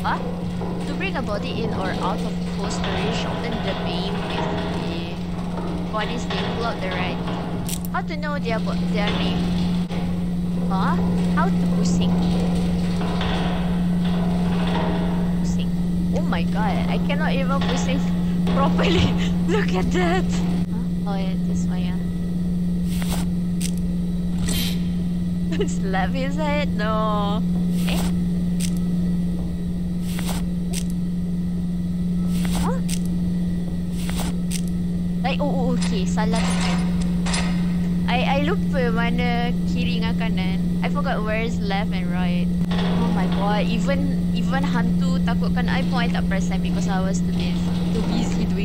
Huh? To bring a body in or out of cold storage, open the beam with the body's name. Pull out the right. How to know their name? Huh? How to pusing? Pusing. Oh my god, I cannot even pusing properly. Look at that. Huh? Oh yeah, this one, yeah. Slap his head? No. Eh? Huh? Like, oh, okay. Salah tekan. I lupa mana kiri dengan kanan. I forgot where is left and right. Oh my god. Even hantu takutkan I pun I tak perasan because I was too busy doing